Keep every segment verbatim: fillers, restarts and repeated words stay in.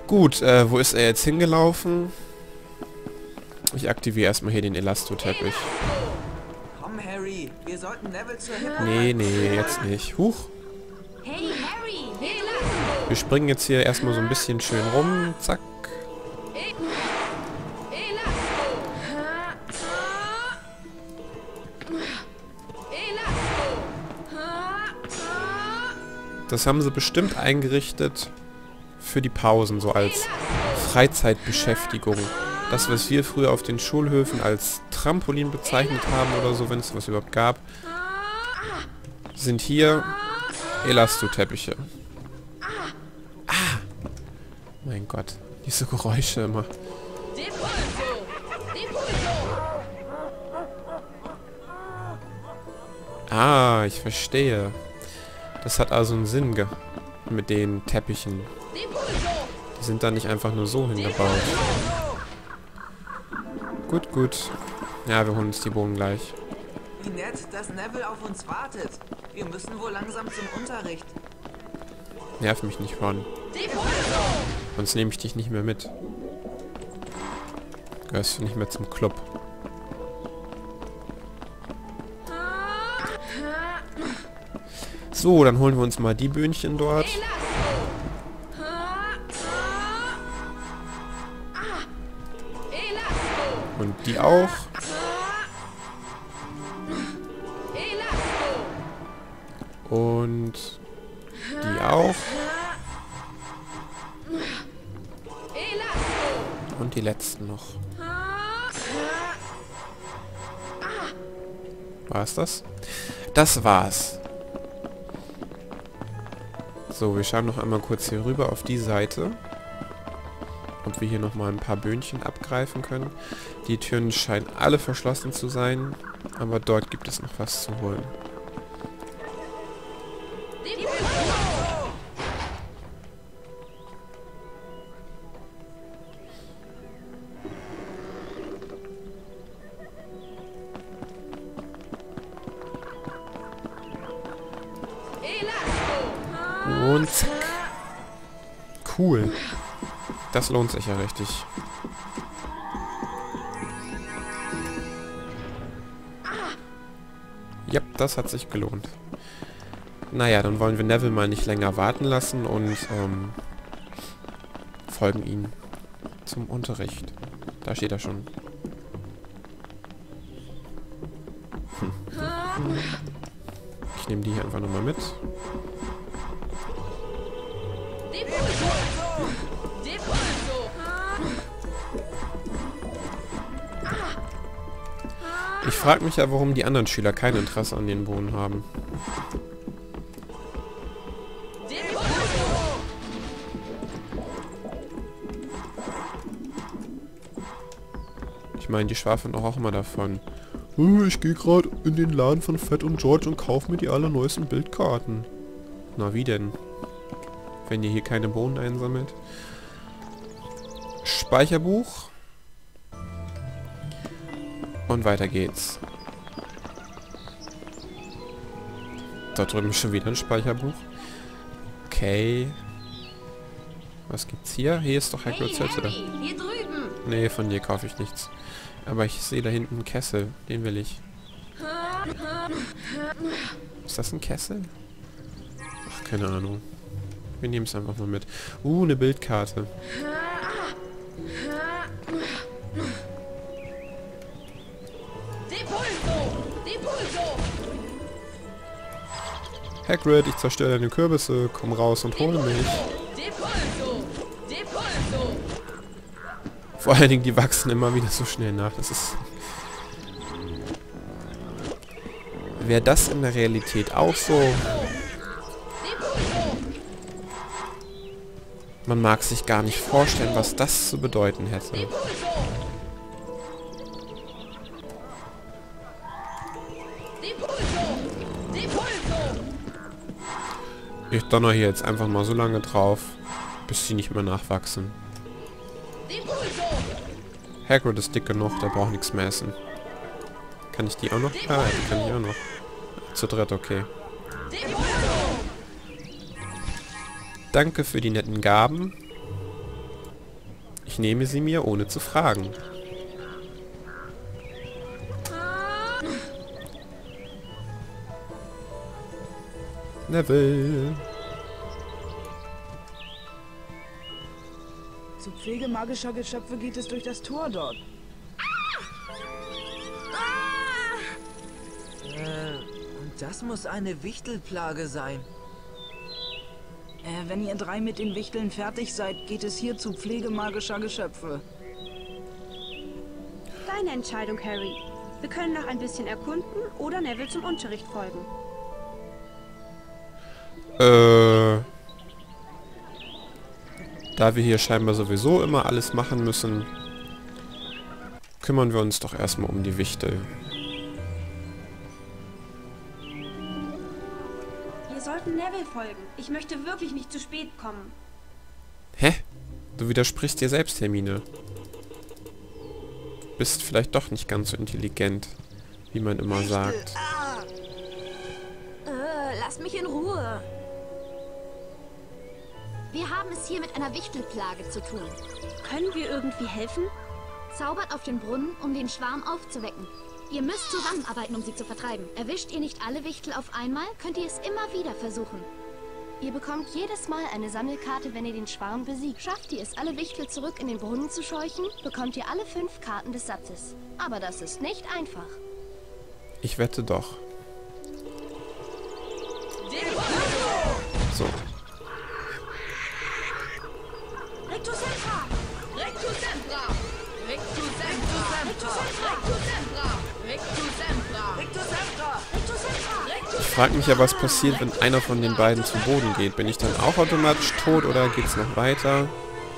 Gut, äh, wo ist er jetzt hingelaufen? Ich aktiviere erstmal hier den Elastoteppich. Komm, Harry, wir sollten Neville zur Hilfe. Nee, nee, jetzt nicht. Huch. Hey Harry, Elasto! Wir springen jetzt hier erstmal so ein bisschen schön rum. Zack. Das haben sie bestimmt eingerichtet für die Pausen, so als Freizeitbeschäftigung. Das, was wir früher auf den Schulhöfen als Trampolin bezeichnet haben oder so, wenn es was überhaupt gab, sind hier Elastoteppiche. Ah! Mein Gott, diese Geräusche immer. Ah, ich verstehe. Das hat also einen Sinn ge mit den Teppichen. Die sind da nicht einfach nur so hingebaut. Gut, gut. Ja, wir holen uns die Bohnen gleich. Wie nett, dass Neville auf uns wartet. Wir müssen wohl langsam zum Unterricht. Nerv mich nicht, Ron. Sonst nehme ich dich nicht mehr mit. Gehörst du nicht mehr zum Club. So, dann holen wir uns mal die Böhnchen dort. Und die auch. Und die auch. Und die letzten noch. War's das? Das war's. So, wir schauen noch einmal kurz hier rüber auf die Seite. Ob wir hier nochmal ein paar Böhnchen abgreifen können. Die Türen scheinen alle verschlossen zu sein. Aber dort gibt es noch was zu holen. Und zack. Cool. Das lohnt sich ja richtig. Ja, das hat sich gelohnt. Naja, dann wollen wir Neville mal nicht länger warten lassen und ähm, folgen ihm zum Unterricht. Da steht er schon. Hm. Ich nehme die hier einfach nochmal mit. Ich frage mich ja, warum die anderen Schüler kein Interesse an den Bohnen haben. Ich meine, die schwafeln auch immer davon. Oh, ich gehe gerade in den Laden von Fred und George und kaufe mir die allerneuesten Bildkarten. Na, wie denn? Wenn ihr hier keine Bohnen einsammelt. Speicherbuch. Und weiter geht's. Da drüben ist schon wieder ein Speicherbuch. Okay. Was gibt's hier? Hier ist doch Hagrid's Hütte. Hier drüben. Nee, von dir kaufe ich nichts. Aber ich sehe da hinten einen Kessel. Den will ich. Ist das ein Kessel? Ach, keine Ahnung. Wir nehmen es einfach mal mit. Uh, eine Bildkarte. Hagrid, ich zerstöre deine Kürbisse. Komm raus und hol mich. Vor allen Dingen, die wachsen immer wieder so schnell nach. Das ist... Wäre das in der Realität auch so? Man mag sich gar nicht vorstellen, was das zu bedeuten hätte. Ich donner hier jetzt einfach mal so lange drauf, bis sie nicht mehr nachwachsen. Hagrid ist dick genug, der braucht nichts mehr essen. Kann ich die auch noch? Ja, die kann ich auch noch. Zu dritt, okay. Danke für die netten Gaben. Ich nehme sie mir, ohne zu fragen. Neville. Zur Pflege magischer Geschöpfe geht es durch das Tor dort. Äh, und das muss eine Wichtelplage sein. Äh, wenn ihr drei mit den Wichteln fertig seid, geht es hier zur Pflege magischer Geschöpfe. Deine Entscheidung, Harry. Wir können noch ein bisschen erkunden oder Neville zum Unterricht folgen. Äh... Da wir hier scheinbar sowieso immer alles machen müssen, kümmern wir uns doch erstmal um die Wichtel. Wir sollten Neville folgen. Ich möchte wirklich nicht zu spät kommen. Hä? Du widersprichst dir selbst, Hermine. Bist vielleicht doch nicht ganz so intelligent, wie man immer sagt. Äh, lass mich in Ruhe. Wir haben es hier mit einer Wichtelplage zu tun. Können wir irgendwie helfen? Zaubert auf den Brunnen, um den Schwarm aufzuwecken. Ihr müsst zusammenarbeiten, um sie zu vertreiben. Erwischt ihr nicht alle Wichtel auf einmal, könnt ihr es immer wieder versuchen. Ihr bekommt jedes Mal eine Sammelkarte, wenn ihr den Schwarm besiegt. Schafft ihr es, alle Wichtel zurück in den Brunnen zu scheuchen, bekommt ihr alle fünf Karten des Satzes. Aber das ist nicht einfach. Ich wette doch. So. Rectus Sempra! Rectus Sempra! Rectus Sempra! Rectus Sempra! Rectus Sempra! Rectus Sempra! Ich frage mich ja, was passiert, wenn einer von den beiden zu Boden geht. Bin ich dann auch automatisch tot oder geht's noch weiter?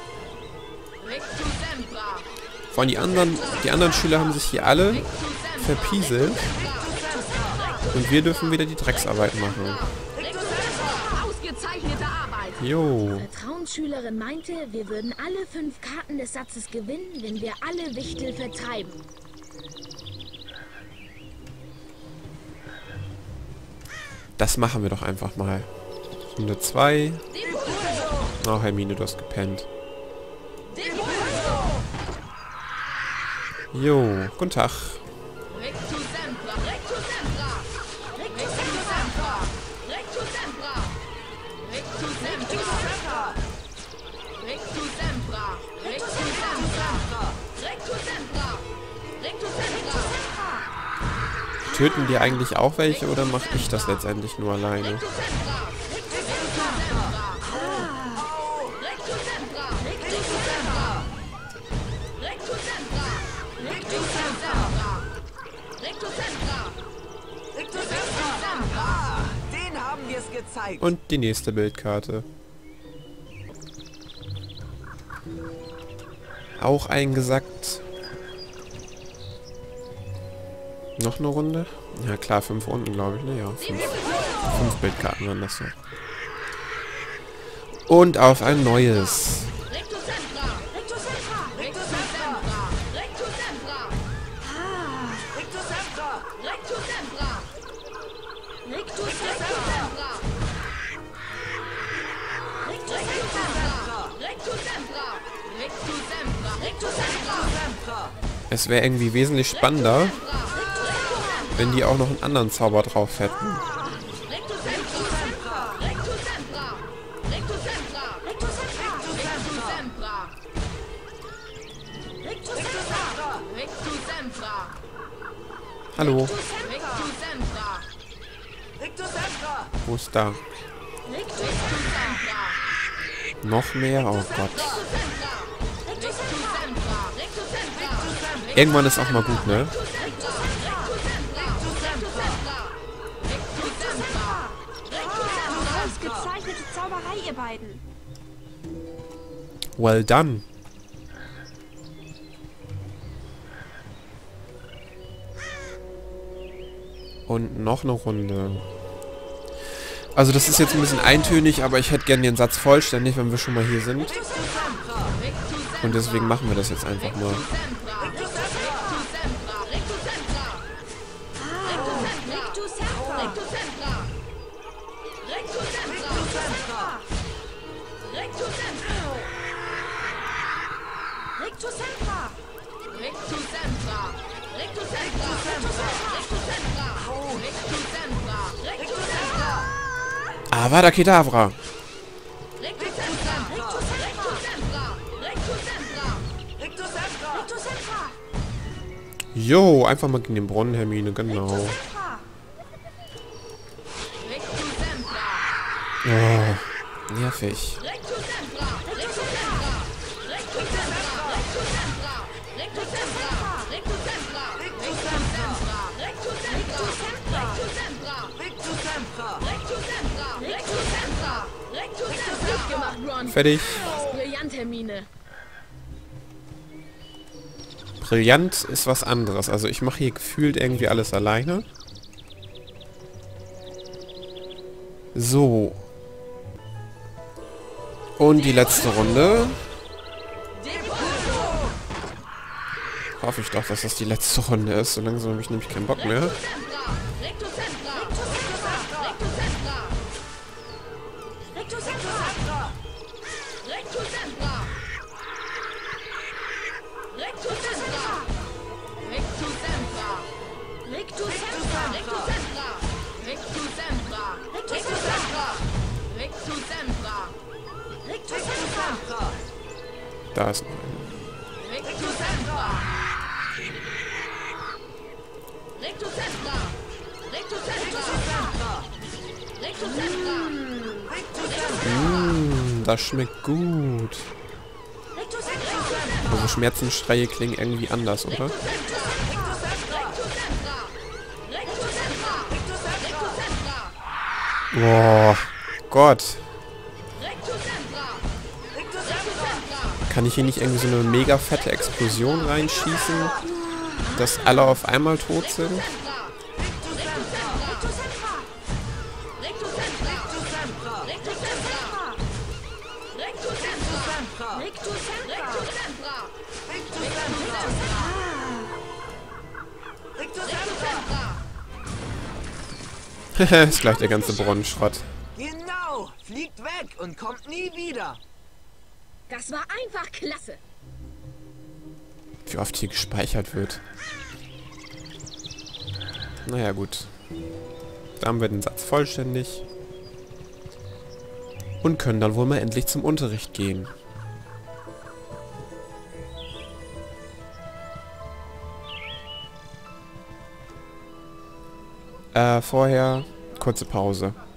Vor allem die anderen, die anderen Schüler haben sich hier alle verpieselt. Und wir dürfen wieder die Drecksarbeit machen. Ausgezeichnete Arbeit! Jo. Vertrauensschülerin meinte, wir würden alle fünf Karten des Satzes gewinnen, wenn wir alle Wichtel vertreiben. Das machen wir doch einfach mal. Runde zwei. Oh, Hermine, du hast gepennt. Jo, guten Tag. Rectus Sempra! Rectus Sempra! Rectus Sempra! Rectus Sempra! Rectus Sempra! Rectus Sempra! Rectus Sempra! Rectus Sempra! Rectus Sempra! Töten die eigentlich auch welche oder mache ich das letztendlich nur alleine? Rectus Sempra! Rectus Sempra! Rectus Sempra! Rectus Sempra! Rectus Sempra! Rectus Sempra! Rectus Sempra! Rectus Sempra! Den haben wir es gezeigt. Und die nächste Bildkarte. Auch eingesackt. Noch eine Runde? Ja klar, fünf Runden, glaube ich. Ne? Ja, fünf. Fünf Bildkarten waren das so. Und auf ein neues. Rectus Sempra! Rectus Sempra! Rectus Sempra! Rectus Sempra! Rectus Sempra! Rectus Sempra! Rectus Sempra! Rectus Sempra! Rectus Sempra! Rectus Sempra! Rectus Sempra! Sempra! Es wäre irgendwie wesentlich spannender, wenn die auch noch einen anderen Zauber drauf hätten. Rectus Sempra! Rectus Sempra! Rectus Sempra! Rectus Sempra! Rectus Sempra! Rectus Sempra! Hallo, Rectus Sempra! Rectus Sempra! wo ist da? Rectus Sempra! Noch mehr? Oh Gott. Rectus Sempra! Rectus Sempra! Irgendwann ist auch mal gut, ne? Ausgezeichnete Zauberei, ihr beiden. Well done. Und noch eine Runde. Also das ist jetzt ein bisschen eintönig, aber ich hätte gerne den Satz vollständig, wenn wir schon mal hier sind. Und deswegen machen wir das jetzt einfach mal. Rectus Sempra! Avada Kedavra. Rectus Sempra. Rectus Sempra. Rectus Sempra. Rictus Sempra! Rectus Sempra. Jo, einfach mal gegen den Brunnen, Hermine, genau. Rectus Sempra. Oh, nervig. Rectus Sempra. Rectus Sempra. Rectus Sempra. Rectus Sempra. Rectus Sempra. Rectus Sempra. Rectus Sempra. Rectus Sempra. Rectus Sempra. Rictus Sempra! Rectus Sempra. Rectus Sempra. Rectus Sempra. Gut gemacht, Ron. Fertig. Brillant, Hermine. Brillant ist was anderes. Also ich mache hier gefühlt irgendwie alles alleine. So. Und die letzte Runde. Hoffe ich doch, dass das die letzte Runde ist. So langsam habe ich nämlich keinen Bock mehr. Rectus Sempra. Rectus Sempra. Rictus Sempra! Rectus Sempra. Rectus Sempra. Rectus Sempra. Rectus Sempra. Rectus Sempra. Rectus Sempra. Rectus Sempra. Rectus Sempra. Rectus Sempra. Da ist noch einer. Rectus Sempra. Rectus Sempra. Rectus Sempra. Rectus Sempra. Mmh, das schmeckt gut. Rectus Sempra. Also Schmerzensschreie klingen irgendwie anders, oder? Rectus Sempra. Rectus Sempra. Rectus Sempra. Boah, Gott. Rectus Sempra. Rictus Rectus Sempra! Sempra. Kann ich hier nicht irgendwie so eine mega fette Explosion reinschießen, dass alle auf einmal tot sind? Rectus Sempra. Rectus Sempra. Rictus Sempra! Rectus Sempra. Rectus Sempra. Sempra! Rectus Sempra. Rictus Sempra! Rictus Sempra! Ist gleich der ganze Brunnenschrott. Genau! Fliegt weg und kommt nie wieder! Das war einfach klasse. Wie oft hier gespeichert wird. Naja, gut. Da haben wir den Satz vollständig. Und können dann wohl mal endlich zum Unterricht gehen. Äh, vorher kurze Pause.